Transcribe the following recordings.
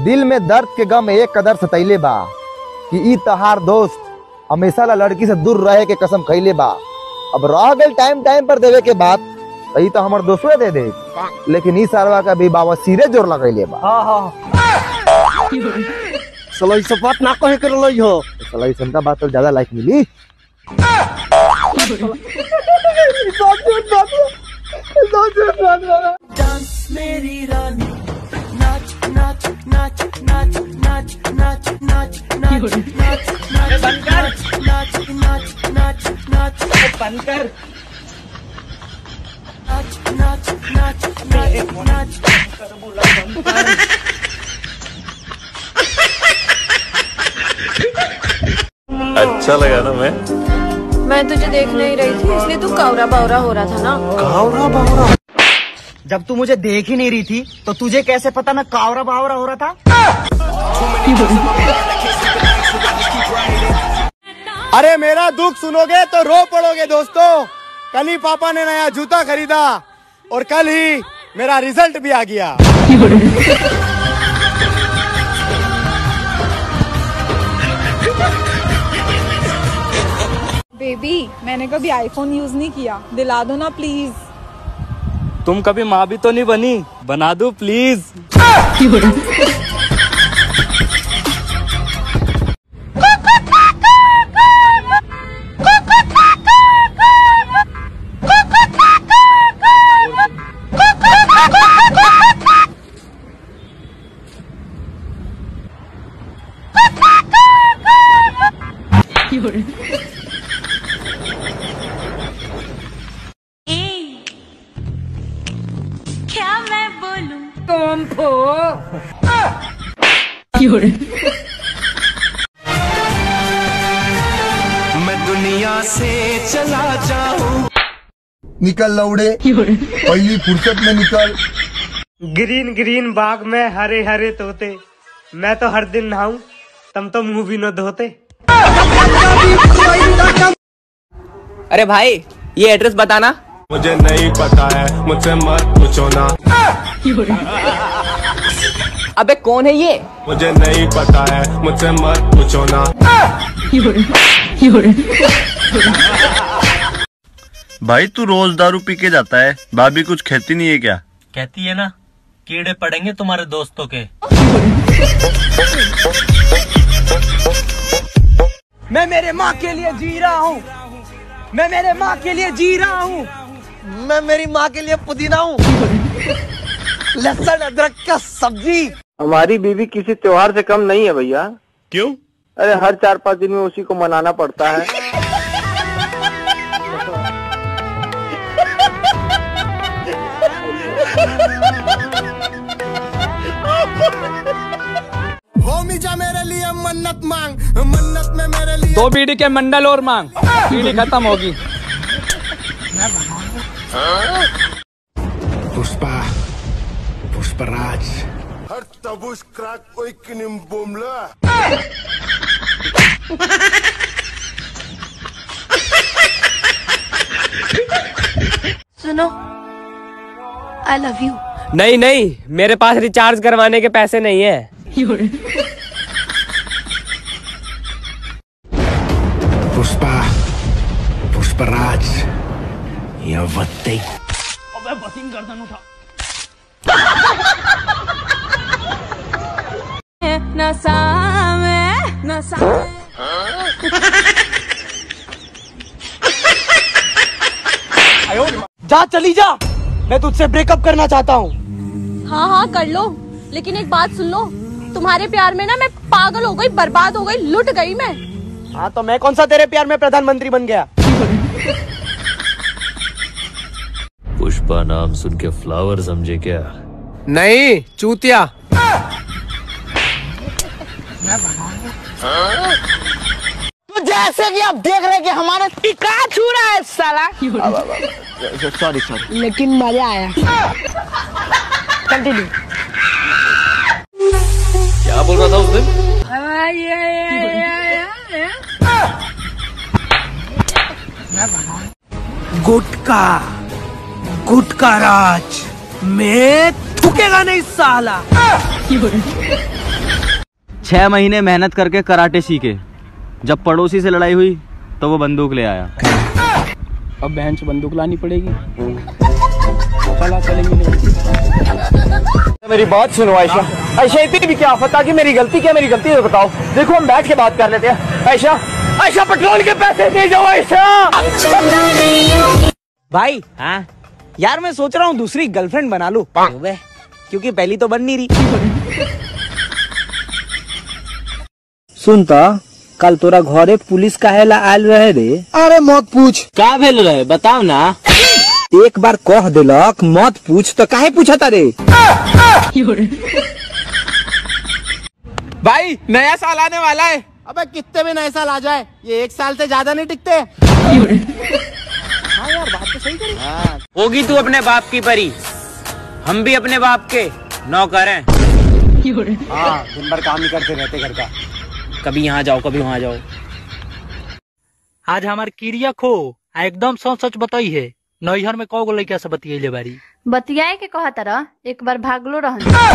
दिल में दर्द के गम एक कदर सतैले बा कि ई तहार दोस्त हमेशा ला लड़की से दूर रहे के कसम खैले बा। अब रह गई टाइम पर देवे के बात तो तो हमार दोस्तों दे दे, लेकिन ई सारवा का भी बाबा सिरे जोर लगैले बा। चलो इस बात ना कहे कर लई हो, चलो इसन का बात तो ज्यादा लाइक मिली। डांस मेरी रानी, नाच नाच नाच नाच नाच नाच नाच नाच नाच नाच नाच नाच नाच नाच बंद कर, नाच नाच नाच नाच नाच कर बोला बंद कर। अच्छा लगा ना? मैं तुझे देख नहीं रही थी इसलिए तू कावरा बावरा हो रहा था ना। कावरा बावरा? जब तू मुझे देख ही नहीं रही थी तो तुझे कैसे पता मैं कावरा बावरा हो रहा था? अरे मेरा दुख सुनोगे तो रो पड़ोगे दोस्तों। कल ही पापा ने नया जूता खरीदा और कल ही मेरा रिजल्ट भी आ गया। बेबी मैंने कभी आईफोन यूज नहीं किया, दिला दो ना प्लीज। तुम कभी माँ भी तो नहीं बनी, बना दो प्लीज। क्या मैं बोलूं तुम तो मैं दुनिया से चला जाऊं। निकल लौड़े, पहली फुर्सत में निकल। ग्रीन ग्रीन बाग में हरे हरे तोते, मैं तो हर दिन नहाऊं तुम तो मुंह भी न धोते। अरे भाई ये एड्रेस बताना। मुझे नहीं पता है, मुझसे मत पूछो ना। अबे कौन है ये? मुझे नहीं पता है, मुझसे मत पूछो ना। भाई तू रोज दारू पी के जाता है, भाभी कुछ कहती नहीं है क्या? कहती है ना, कीड़े पड़ेंगे तुम्हारे दोस्तों के। मैं मेरे माँ के लिए जी रहा हूँ, मैं मेरे माँ के लिए जी रहा हूँ, मैं मेरी माँ के लिए पुदीना हूँ। लहसुन अदरक का सब्जी। हमारी बीवी किसी त्योहार से कम नहीं है भैया। क्यों? अरे हर 4-5 दिन में उसी को मनाना पड़ता है। होमिजा मेरे लिए मन्नत मांग, मन्नत में मेरे लिए 2 बीड़ी के मंडल और मांग, बीड़ी खत्म होगी। पुष्पा, पुष्पराज। हर तबुश क्रैक कोई किनिम बुमला। सुनो, आई लव यू। नहीं नहीं, मेरे पास रिचार्ज करवाने के पैसे नहीं है। पुष्पा, पुष्पराज, या वत्ते। अबे बसिंग गर्दन उठा। नशा में, नशा में। जा चली जा, मैं तुझसे ब्रेकअप करना चाहता हूँ। हाँ हाँ कर लो, लेकिन एक बात सुन लो, तुम्हारे प्यार में ना मैं पागल हो गई, बर्बाद हो गई, लुट गई मैं। हाँ तो मैं कौन सा तेरे प्यार में प्रधानमंत्री बन गया? पुष्पा नाम सुन के फ्लावर समझे क्या? नहीं चूतिया। तो जैसे कि आप देख रहे हैं कि हमारे टिका छू रहा है साला। सॉरी सॉरी, लेकिन मजा आया। कंटिन्यू। क्या बोल रहा था उस दिन? गुटका, गुटका राज में थूकेगा नहीं साला। 6 महीने मेहनत करके कराटे सीखे, जब पड़ोसी से लड़ाई हुई तो वो बंदूक ले आया। अब बहन से बंदूक लानी पड़ेगी। चला चलेंगे। मेरी बात सुनो आयशा। आयशा इतनी भी क्या आफत आ कि मेरी गलती क्या, मेरी गलती है बताओ। देखो हम बैठ के बात कर लेते हैं। आयशा आयशा पेट्रोल के पैसे दे जाओ आयशा। भाई हाँ यार मैं सोच रहा हूँ दूसरी गर्लफ्रेंड बना लूं, क्योंकि पहली तो बन नहीं रही। सुनता कल तोरा घरे पुलिस काहेला आयल रहे रे? अरे मत पूछ। क्या भेल रहे बताओ ना। एक बार कह दिलक मत पूछ तो काहे पूछता रे? भाई नया साल आने वाला है। अबे कितने भी नए साल आ जाए ये 1 साल से ज्यादा नहीं टिकते। हाँ यार बात तो सही करी। होगी तू अपने बाप की परी, हम भी अपने बाप के नौकर हैं। हाँ दिन भर काम ही करते रहते घर का, कभी यहाँ जाओ कभी वहाँ जाओ। आज हमारे किरिया खो एकदम सच बताई है। नैहर में कौ गो लड़का से बतियले बारी। बतियाए के कहा तरह एक बार भागलो रह।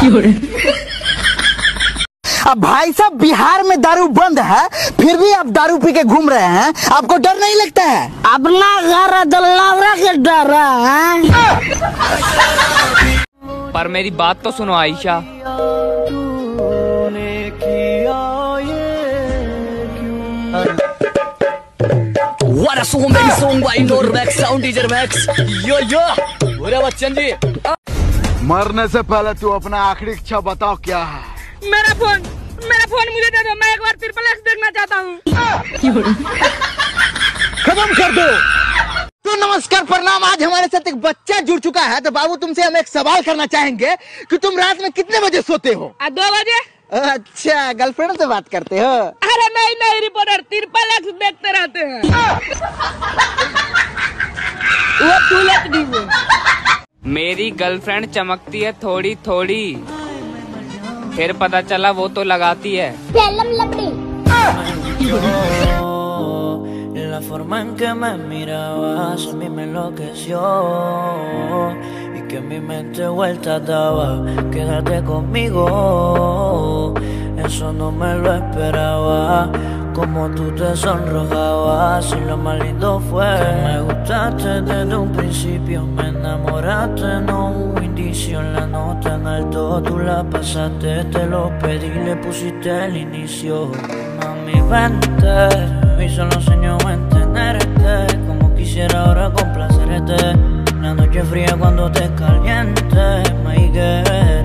अब भाई साहब बिहार में दारू बंद है फिर भी आप दारू पी के घूम रहे हैं, आपको डर नहीं लगता है? अपना घर दल्लावरा के डर है। पर मेरी बात तो सुनो Ayesha. What a song, very song by Normax Sound DJ Max. Yo yo, बोले बच्चन जी। मरने से पहले तू अपना आखिरी इच्छा बताओ क्या है? मेरा फोन मुझे दे दो, मैं एक बार ट्रिपल एक्स देखना चाहता हूँ। खत्म कर दो। तो नमस्कार प्रणाम। आज हमारे साथ एक बच्चा जुड़ चुका है, तो बाबू तुमसे हम एक सवाल करना चाहेंगे कि तुम रात में कितने बजे सोते हो? 2 बजे। अच्छा गर्लफ्रेंड से बात करते हो? अरे नहीं रिपोर्टर, ट्रिपल एक्स देखते रहते हैं। वो टूलेट दी वो। मेरी गर्लफ्रेंड चमकती है थोड़ी थोड़ी, फिर पता चला वो तो लगाती है। La forma en que me mirabas a mí me enloqueció y que mi mente vuelta daba quédate conmigo, eso no me lo esperaba, como tú te sonrojabas y lo más lindo fue que me gustaste desde un principio, me enamoraste, no hubo indicio, en la nota en alto tú la pasaste, te lo pedí, le pusiste el inicio, mami vente. Y solo sueño en tenerte, como quisiera ahora complacerte. La noche fría cuando te caliente, my girl.